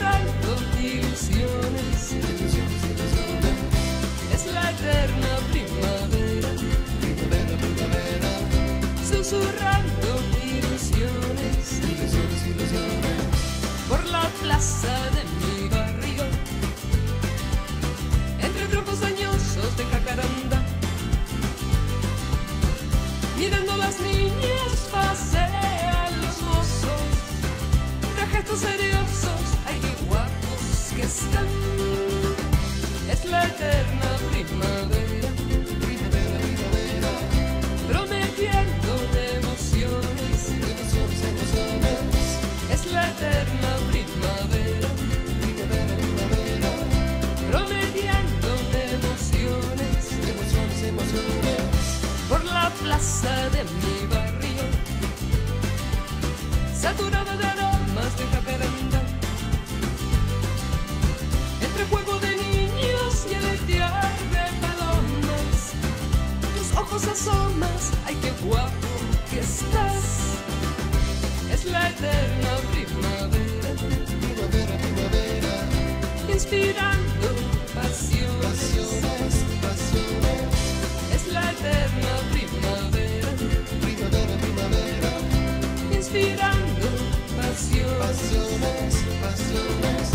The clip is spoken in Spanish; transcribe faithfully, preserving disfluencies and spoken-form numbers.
susurrando ilusiones, ilusiones, ilusiones. Es la eterna primavera, primavera, primavera. Susurrando ilusiones, ilusiones, ilusiones. Por la plaza de mi barrio, entre troncos dañosos de jacaranda, mirando a las niñas pasean los mozos, de gestos seriosos, ay qué guapos que están. Es la eterna primavera, primavera, primavera, prometiendo emociones, emociones, emociones. Es la eterna primavera, primavera, primavera, prometiendo emociones, emociones, emociones. Por la plaza de mi barrio, saturada de aromas de jacaranda, entre juego de niños y aletear de palomas, tus ojos asomas, ay qué guapo que estás. Es la eterna primavera, primavera, primavera, inspirando pasiones, pasiones, pasiones. Es la eterna primavera, primavera, primavera, inspirando pasiones, pasiones, pasiones.